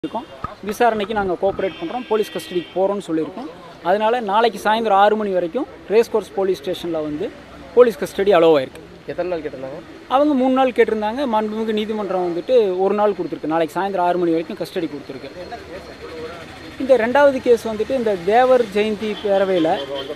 இருக்கோம். விசாரணைக்கு நாங்கள் கோஆப்ரேட் பண்ணுறோம். போலீஸ் கஸ்டடிக்கு போகிறோம்னு சொல்லியிருக்கோம். அதனால் நாளைக்கு சாயந்தரம் 6 மணி வரைக்கும் ரேஸ் கோர்ஸ் போலீஸ் ஸ்டேஷனில் வந்து போலீஸ் கஸ்டடி அலோவ் ஆயிருக்கு. எத்தனை நாள் கேட்டிருந்தாங்க? அவங்க 3 நாள் கேட்டிருந்தாங்க. மாண்புமிகு நீதிமன்றம் வந்துட்டு 1 நாள் கொடுத்துருக்கு. நாளைக்கு சாயந்தரம் 6 மணி வரைக்கும் கஸ்டடி கொடுத்துருக்கு. இந்த 2வது கேஸ் வந்துட்டு இந்த தேவர் ஜெயந்தி பேரவையில்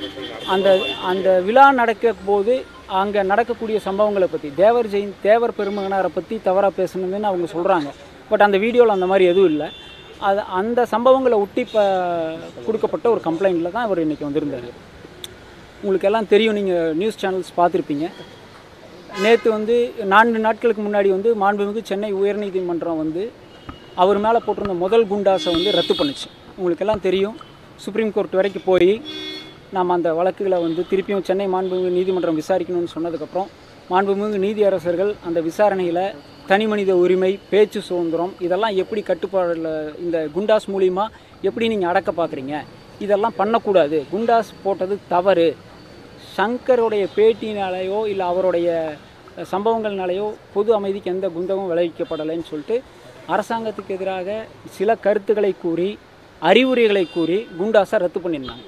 அந்த விழா நடக்க போது அங்கே நடக்கக்கூடிய சம்பவங்களை பற்றி தேவர் பெருமகனாரை பற்றி தவறாக பேசணுன்னு அவங்க சொல்கிறாங்க. பட் அந்த வீடியோவில் அந்த மாதிரி எதுவும் இல்லை. அந்த சம்பவங்களை ஒட்டி கொடுக்கப்பட்ட ஒரு கம்ப்ளைண்ட்டில் தான் அவர் இன்றைக்கி வந்திருந்தார். உங்களுக்கு எல்லாம் தெரியும், நீங்கள் நியூஸ் சேனல்ஸ் பார்த்துருப்பீங்க. நேற்று வந்து 4 நாட்களுக்கு முன்னாடி வந்து மாண்புமிகு சென்னை உயர்நீதிமன்றம் வந்து அவர் மேலே போட்டிருந்த முதல் குண்டாஸை வந்து ரத்து பண்ணுச்சு. உங்களுக்கெல்லாம் தெரியும். சுப்ரீம் கோர்ட் வரைக்கும் போய் நாம் அந்த வழக்குகளை வந்து திருப்பியும் சென்னை மாண்புமிகு நீதிமன்றம் விசாரிக்கணும்னு சொன்னதுக்கப்புறம் மாண்புமிகு நீதியரசர்கள் அந்த விசாரணையில் தனி மனித உரிமை, பேச்சு சுதந்திரம் இதெல்லாம் எப்படி கட்டுப்பாடில் இந்த குண்டாஸ் மூலிமா எப்படி நீங்கள் அடக்க பார்க்குறீங்க, இதெல்லாம் பண்ணக்கூடாது, குண்டாஸ் போட்டது தவறு, சங்கருடைய பேட்டினாலேயோ இல்லை அவருடைய சம்பவங்கள்னாலேயோ பொது அமைதிக்கு எந்த குந்தமும் விளைவிக்கப்படலைன்னு சொல்லிட்டு அரசாங்கத்துக்கு எதிராக சில கருத்துக்களை கூறி அறிவுரைகளை கூறி குண்டாஸை ரத்து பண்ணியிருந்தாங்க.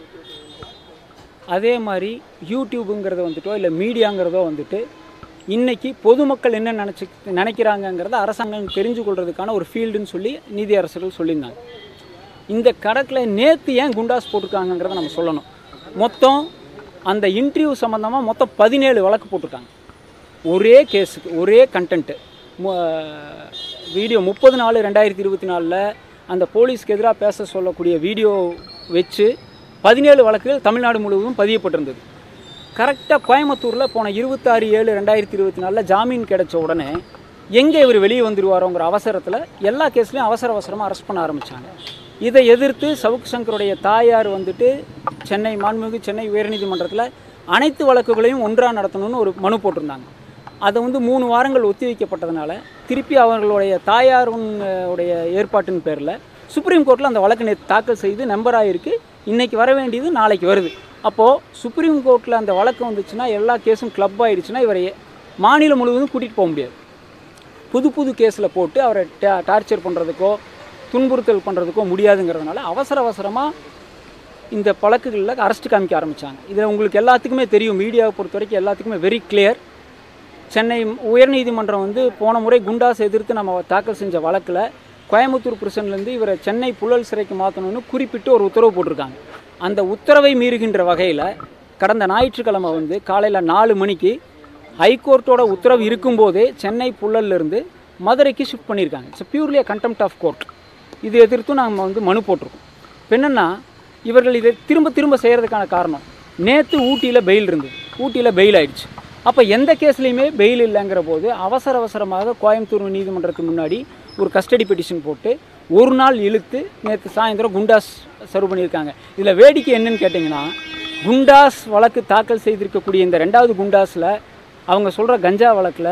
அதே மாதிரி யூடியூபுங்கிறத வந்துட்டோ இல்லை மீடியாங்கிறதோ வந்துட்டு இன்றைக்கி பொதுமக்கள் என்ன நினைக்கிறாங்கங்கிறத அரசாங்கம் தெரிஞ்சு கொள்றதுக்கான ஒரு ஃபீல்டுன்னு சொல்லி நீதியரசர்கள் சொல்லியிருந்தாங்க. இந்த கணக்கில் நேற்று ஏன் குண்டாஸ் போட்டிருக்காங்கங்கிறத நம்ம சொல்லணும். மொத்தம் அந்த இன்டர்வியூ சம்மந்தமாக மொத்தம் 17 வழக்கு போட்டிருக்காங்க. ஒரே கேஸுக்கு ஒரே கண்டென்ட்டு. வீடியோ 30/4/2024 அந்த போலீஸ்க்கு எதிராக பேச சொல்லக்கூடிய வீடியோ வச்சு 17 வழக்குகள் தமிழ்நாடு முழுவதும் பதியப்பட்டிருந்தது. கரெக்டாக கோயம்புத்தூரில் போன 26/7/2024 ஜாமீன் கிடைச்ச உடனே எங்கே இவர் வெளியே வந்துடுவாரோங்கிற அவசரத்தில் எல்லா கேஸ்லையும் அவசரமாக அரெஸ்ட் பண்ண ஆரம்பித்தாங்க. இதை எதிர்த்து சவுக் சங்கருடைய தாயார் வந்துட்டு மாண்புமிகு சென்னை உயர்நீதிமன்றத்தில் அனைத்து வழக்குகளையும் ஒன்றாக நடத்தணும்னு ஒரு மனு போட்டிருந்தாங்க. அதை வந்து 3 வாரங்கள் ஒத்தி வைக்கப்பட்டதுனால திருப்பி அவர்களுடைய தாயாருடைய ஏற்பாட்டின் பேரில் சுப்ரீம் கோர்ட்டில் அந்த வழக்கு நேற்று தாக்கல் செய்து நம்பர் ஆகிருக்கு. இன்றைக்கி வர வேண்டியது நாளைக்கு வருது. அப்போது சுப்ரீம் கோர்ட்டில் அந்த வழக்கு வந்துச்சுன்னா எல்லா கேஸும் கிளப் ஆகிடுச்சுன்னா இவரை மாநிலம் முழுவதும் கூட்டிகிட்டு போக முடியாது. புது கேஸில் போட்டு அவரை டார்ச்சர் பண்ணுறதுக்கோ துன்புறுத்தல் பண்ணுறதுக்கோ முடியாதுங்கிறதுனால அவசரமாக இந்த வழக்குகளில் அரெஸ்ட் காமிக்க ஆரம்பித்தாங்க. இதில் உங்களுக்கு எல்லாத்துக்குமே தெரியும், மீடியாவை பொறுத்த வரைக்கும் எல்லாத்துக்குமே வெரி கிளியர். சென்னை உயர்நீதிமன்றம் வந்து போன முறை குண்டாஸ் எதிர்த்து நம்ம தாக்கல் செஞ்ச வழக்கில் கோயம்புத்தூர் பிரிசன்லேருந்து இவரை சென்னை புழல் சிறைக்கு மாற்றணும்னு குறிப்பிட்டு ஒரு உத்தரவு போட்டிருக்காங்க. அந்த உத்தரவை மீறுகின்ற வகையில் கடந்த ஞாயிற்றுக்கிழமை வந்து காலையில் 4 மணிக்கு ஹைகோர்ட்டோட உத்தரவு இருக்கும்போதே சென்னை புழல்லிருந்து மதுரைக்கு ஷிஃப்ட் பண்ணியிருக்காங்க. It's purely contempt of court. இது எதிர்த்தும் நாங்கள் வந்து மனு போட்டிருக்கோம். இப்போ என்னென்னா இவர்கள் இதை திரும்ப செய்கிறதுக்கான காரணம், நேற்று ஊட்டியில் பெயில் இருந்தது, ஊட்டியில் பெயில் ஆயிடுச்சு. அப்போ எந்த கேஸ்லேயுமே பெயில் இல்லைங்கிற போது அவசரமாக கோயம்புத்தூர் நீதிமன்றத்துக்கு முன்னாடி ஒரு கஸ்டடி பெட்டிஷன் போட்டு 1 நாள் இழுத்து நேற்று சாயந்தரம் குண்டாஸ் சர்வ் பண்ணியிருக்காங்க. இதில் வேடிக்கை என்னன்னு கேட்டிங்கன்னா, குண்டாஸ் வழக்கு தாக்கல் செய்திருக்கக்கூடிய இந்த 2வது குண்டாஸில் அவங்க சொல்கிற கஞ்சா வழக்கில்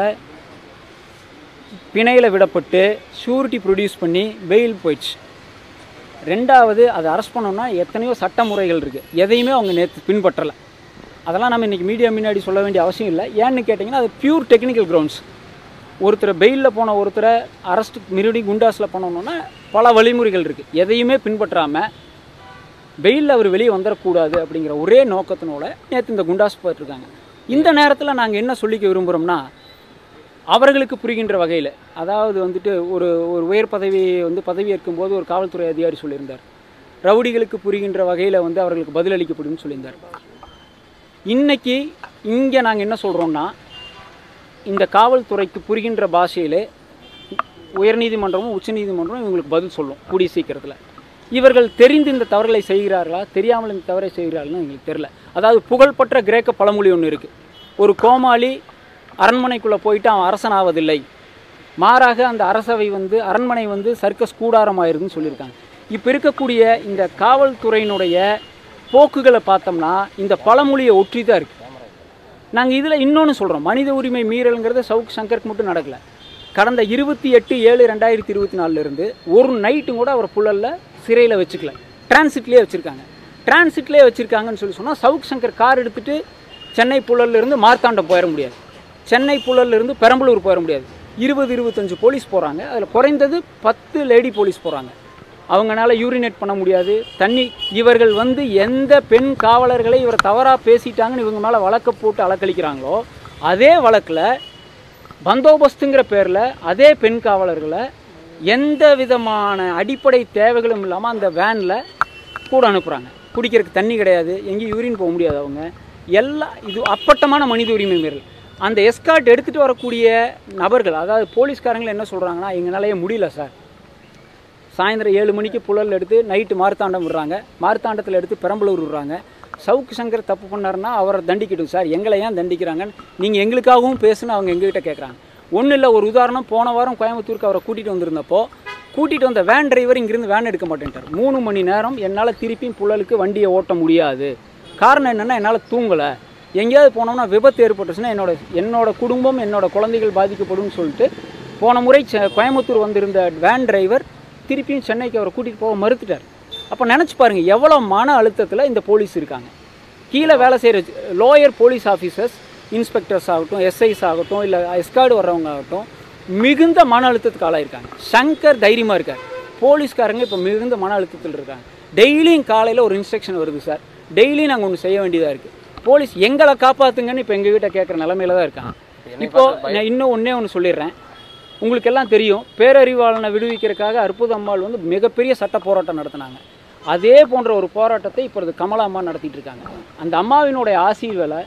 பிணையில் விடப்பட்டு ஷூரிட்டி ப்ரொடியூஸ் பண்ணி பெயில் போயிடுச்சு. 2வது அதை அரெஸ்ட் பண்ணோன்னா எத்தனையோ சட்ட முறைகள் இருக்குது, எதையுமே அவங்க நேற்று பின்பற்றலை. அதெல்லாம் நம்ம இன்றைக்கி மீடியா முன்னாடி சொல்ல வேண்டிய அவசியம் இல்லை. ஏன்னு கேட்டிங்கன்னா அது பியூர் டெக்னிக்கல் கிரவுண்ட்ஸ். ஒருத்தரை பெயிலில் போன ஒருத்தரை அரெஸ்ட் மறுபடியும் குண்டாஸில் பண்ணணுன்னா பல வழிமுறைகள் இருக்குது. எதையுமே பின்பற்றாமல் பெயிலில் அவர் வெளியே வந்துடக்கூடாது அப்படிங்கிற ஒரே நோக்கத்தினோட நேற்று இந்த குண்டாஸ் போயிட்டுருக்காங்க. இந்த நேரத்தில் நாங்கள் என்ன சொல்லிக்க விரும்புகிறோம்னா, அவர்களுக்கு புரிகின்ற வகையில், அதாவது வந்துட்டு ஒரு உயர் பதவியை வந்து பதவியேற்கும் போது ஒரு காவல்துறை அதிகாரி சொல்லியிருந்தார், ரவுடிகளுக்கு புரிகின்ற வகையில் வந்து அவர்களுக்கு பதிலளிக்கப்படும் சொல்லியிருந்தார். இன்றைக்கி இங்கே நாங்கள் என்ன சொல்கிறோம்னா, இந்த காவல்துறைக்கு புரிகின்ற பாஷையிலே உயர்நீதிமன்றமும் உச்சநீதிமன்றமும் இவங்களுக்கு பதில் சொல்லும் கூடிய சீக்கிரத்தில். இவர்கள் தெரிந்து இந்த தவறுகளை செய்கிறார்களா, தெரியாமல் இந்த தவறை செய்கிறார்கள்னு எங்களுக்கு தெரில. அதாவது புகழ்பெற்ற கிரேக்க பழமொழி ஒன்று இருக்குது, ஒரு கோமாளி அரண்மனைக்குள்ளே போயிட்டு அவன் அரசனாவதில்லை, மாறாக அந்த அரண்மனை வந்து சர்க்கஸ் கூடாரமாயிருதுன்னு சொல்லியிருக்காங்க. இப்போ இருக்கக்கூடிய இந்த காவல்துறையினுடைய போக்குகளை பார்த்தோம்னா இந்த பழமொழியை ஒற்றி தான் இருக்குது. நாங்கள் இதில் இன்னொன்று சொல்கிறோம், மனித உரிமை மீறல்ங்கிறது சவுக் சங்கருக்கு மட்டும் நடக்கலை. கடந்த 28/7/2024 ஒரு நைட்டும் கூட அவர் புழலில் சிறையில் வச்சுக்கல, டிரான்சிட்லேயே வச்சுருக்காங்கன்னு சொன்னால் சவுக் சங்கர் கார் எடுத்துகிட்டு சென்னை புழலிருந்து மார்த்தாண்டம் போயிட முடியாது, சென்னை புழலிருந்து பெரம்பலூர் போயிட முடியாது. 20-25 போலீஸ் போகிறாங்க. அதில் குறைந்தது 10 லேடி போலீஸ் போகிறாங்க. அவங்களால யூரினேட் பண்ண முடியாது. இவர்கள் வந்து எந்த பெண் காவலர்களை இவர் தவறாக பேசிட்டாங்கன்னு இவங்க மேலே வழக்கை போட்டு அலக்களிக்கிறாங்களோ அதே வழக்கில் பந்தோபஸ்துங்கிற பேரில் அதே பெண் காவலர்களை எந்த விதமான அடிப்படை தேவைகளும் இல்லாமல் அந்த வேனில் கூட அனுப்புகிறாங்க. குடிக்கிறதுக்கு தண்ணி கிடையாது, எங்கேயும் யூரின் போக முடியாது. அவங்க இது அப்பட்டமான மனித உரிமை மீறல். அந்த எஸ்கார்ட் எடுத்துகிட்டு வரக்கூடிய நபர்கள், அதாவது போலீஸ்காரங்களை என்ன சொல்கிறாங்கன்னா, எங்களாலேயே முடியல சார், சாயந்தரம் 7 மணிக்கு புழல் எடுத்து நைட்டு மார்த்தாண்டம் விடுறாங்க, மார்த்தாண்டத்தில் எடுத்து பெரம்பலூர் விடுறாங்க. சவுக்கு சங்கர் தப்பு பண்ணாருன்னா அவரை தண்டிக்கிடும் சார், எங்களை ஏன் தண்டிக்கிறாங்கன்னு நீங்கள் எங்களுக்காகவும் பேசுன்னு அவங்க எங்ககிட்ட கேட்குறாங்க. ஒன்றும் இல்லை, ஒரு உதாரணம், போன வாரம் கோயம்புத்தூருக்கு அவரை கூட்டிகிட்டு வந்திருந்தப்போ கூட்டிகிட்டு வந்த வேன் டிரைவர் இங்கேருந்து வேன் எடுக்க மாட்டேன்ட்டார். 3 மணி நேரம் என்னால் திருப்பியும் புழலுக்கு வண்டியை ஓட்ட முடியாது. காரணம் என்னென்னா, என்னால் தூங்கலை, எங்கேயாவது போனோம்னா விபத்து ஏற்பட்டுச்சுன்னா என்னோட குடும்பம் என்னோட குழந்தைகள் பாதிக்கப்படும் சொல்லிட்டு போன முறை கோயம்புத்தூர் வந்திருந்த வேன் டிரைவர் திருப்பியும் சென்னைக்கு அவரை கூட்டிகிட்டு போக மறுத்துட்டார். அப்போ நினச்சி பாருங்கள் எவ்வளோ மன அழுத்தத்தில் இந்த போலீஸ் இருக்காங்க. கீழே வேலை செய்கிற லோயர் போலீஸ் ஆஃபீஸர்ஸ், இன்ஸ்பெக்டர்ஸ் ஆகட்டும், எஸ்ஐஸ் ஆகட்டும், இல்லை எஸ்கார்டு வர்றவங்க ஆகட்டும், மிகுந்த மன அழுத்தத்துக்கு ஆளாயிருக்காங்க. சங்கர் தைரியமாக இருக்கார், போலீஸ்காரங்க இப்போ மிகுந்த மன அழுத்தத்தில் இருக்காங்க. டெய்லியும் காலையில் ஒரு இன்ஸ்ட்ரக்ஷன் வருது சார், டெய்லியும் நாங்கள் ஒன்று செய்ய வேண்டியதாக இருக்குது. போலீஸ் எங்களை காப்பாற்றுங்கன்னு இப்போ எங்ககிட்ட கேட்குற நிலமையில தான் இருக்காங்க. இப்போது நான் இன்னும் ஒன்று சொல்லிடுறேன். உங்களுக்கு எல்லாம் தெரியும், பேரறிவாளனை விடுவிக்கிறதுக்காக அற்புத அம்மாள் வந்து மிகப்பெரிய சட்ட போராட்டம் நடத்தினாங்க. அதே போன்ற ஒரு போராட்டத்தை இப்பொழுது கமலா அம்மா நடத்திட்டு இருக்காங்க. அந்த அம்மாவினுடைய ஆசீர்வேலை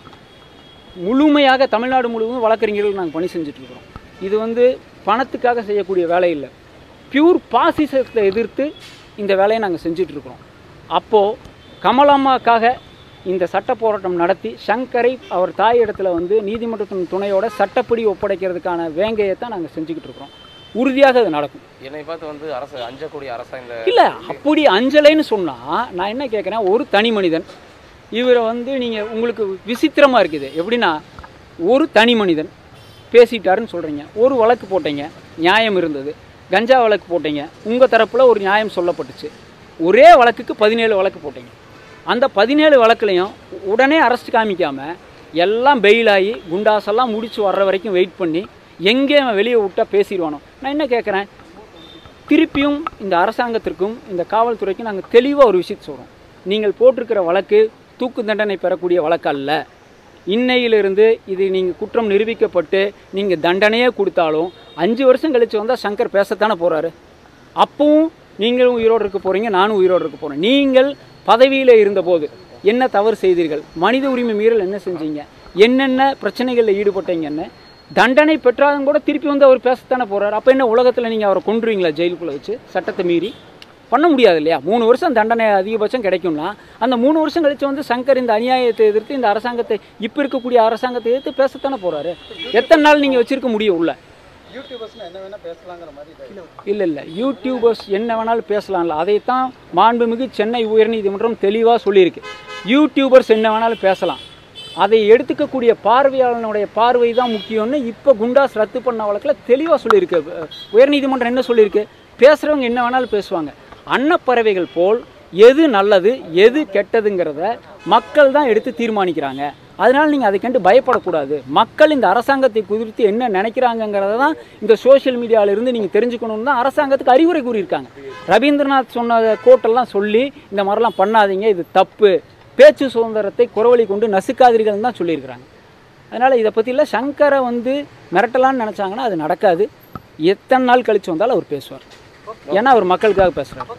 முழுமையாக தமிழ்நாடு முழுவதும் வழக்கறிஞர்கள் நாங்கள் பணி செஞ்சுட்ருக்கிறோம். இது வந்து பணத்துக்காக செய்யக்கூடிய வேலை இல்லை, பியூர் பாசிசத்தை எதிர்த்து இந்த வேலையை நாங்கள் செஞ்சிட்ருக்கிறோம். அப்போது கமலாம்மாக்காக இந்த சட்ட போராட்டம் நடத்தி சங்கரை அவர் தாய் இடத்துல வந்து நீதிமன்றத்தின் துணையோட சட்டப்படி ஒப்படைக்கிறதுக்கான வேங்கையை தான் நாங்கள் செஞ்சுக்கிட்டு இருக்கிறோம். உறுதியாக அது நடக்கும். என்னை பார்த்து வந்து அரசு அஞ்சக்கூடிய அரசாங்க இல்லை, அப்படி அஞ்சலைன்னு சொன்னால் நான் என்ன கேட்குறேன், ஒரு தனி மனிதன் இவரை வந்து நீங்கள் உங்களுக்கு விசித்திரமாக இருக்குது. எப்படின்னா, ஒரு தனி மனிதன் பேசிட்டாருன்னு சொல்கிறீங்க, ஒரு வழக்கு போட்டீங்க, நியாயம் இருந்தது. கஞ்சா வழக்கு போட்டீங்க, உங்கள் தரப்பில் ஒரு நியாயம் சொல்லப்பட்டுச்சு. ஒரே வழக்குக்கு 17 வழக்கு போட்டீங்க. அந்த 17 வழக்குலையும் உடனே அரெஸ்ட் காமிக்காமல் எல்லாம் பெயிலாகி குண்டாசெல்லாம் முடிச்சு வர்ற வரைக்கும் வெயிட் பண்ணி எங்கே வெளியே விட்டால் பேசிடுவானோ. நான் என்ன கேட்குறேன், திருப்பியும் இந்த அரசாங்கத்திற்கும் இந்த காவல்துறைக்கும் நாங்கள் தெளிவாக ஒரு விஷயத்தை சொல்கிறோம். நீங்கள் போட்டிருக்கிற வழக்கு தூக்கு தண்டனை பெறக்கூடிய வழக்கு அல்ல. இன்னையிலிருந்து இது நீங்கள் குற்றம் நிரூபிக்கப்பட்டு நீங்கள் தண்டனையே கொடுத்தாலும் 5 வருஷம் கழித்து வந்தால் சங்கர் பேசத்தானே போகிறாரு. அப்பவும் நீங்களும் உயிரோடு இருக்க போகிறீங்க, நானும் உயிரோடு இருக்க போகிறேன். நீங்கள் பதவியில் இருந்தபோது என்ன தவறு செய்தீர்கள், மனித உரிமை மீறல் என்ன செஞ்சீங்க, என்னென்ன பிரச்சனைகளில் ஈடுபட்டீங்கன்னு தண்டனை பெற்றாலும் கூட திருப்பி வந்து அவர் பேசத்தானே போகிறார். அப்போ என்ன உலகத்தில் நீங்கள் அவரை கொன்றுவீங்களா ஜெயிலுக்குள்ளே வச்சு? சட்டத்தை மீறி பண்ண முடியாது இல்லையா? 3 வருஷம் தண்டனை அதிகபட்சம் கிடைக்கும்னா அந்த 3 வருஷம் கழித்து வந்து சங்கர் இந்த அநியாயத்தை எதிர்த்து இந்த அரசாங்கத்தை இப்போ இருக்கக்கூடிய அரசாங்கத்தை எதிர்த்து பேசத்தானே போகிறாரு. எத்தனை நாள் நீங்கள் வச்சுருக்க முடியும் உள்ள? இல்லை, யூடியூபர்ஸ் என்ன வேணாலும் பேசலாம்ல. அதைத்தான் மாண்புமிகு சென்னை உயர்நீதிமன்றம் தெளிவாக சொல்லியிருக்கு. யூடியூபர்ஸ் என்ன வேணாலும் பேசலாம், அதை எடுத்துக்கக்கூடிய பார்வையாளனுடைய பார்வை தான் முக்கியம்னு இப்போ குண்டாஸ் ரத்து பண்ண வழக்கில் தெளிவாக சொல்லியிருக்கு. உயர்நீதிமன்றம் என்ன சொல்லியிருக்கு, பேசுகிறவங்க என்ன வேணாலும் பேசுவாங்க. அன்னப்பறவைகள் போல் எது நல்லது எது கெட்டதுங்கிறத மக்கள் தான் எடுத்து தீர்மானிக்கிறாங்க. அதனால் நீங்கள் அதை கண்டு பயப்படக்கூடாது. மக்கள் இந்த அரசாங்கத்தை குறித்து என்ன நினைக்கிறாங்கங்கிறத தான் இந்த சோஷியல் மீடியாவிலிருந்து நீங்கள் தெரிஞ்சுக்கணுன்னு தான் அரசாங்கத்துக்கு அறிவுரை கூறியிருக்காங்க. ரவீந்திரநாத் சொன்ன கோட்டெல்லாம் சொல்லி இந்த மாதிரிலாம் பண்ணாதீங்க, இது தப்பு, பேச்சு சுதந்திரத்தை குறவழி கொண்டு நசுக்காதீர்கள் தான் சொல்லியிருக்கிறாங்க. அதனால் இதை பற்றியில் சங்கரை வந்து மிரட்டலான்னு நினச்சாங்கன்னா அது நடக்காது. எத்தனை நாள் கழித்து வந்தாலும் அவர் பேசுவார். ஏன்னா அவர் மக்களுக்காக பேசுகிறார்.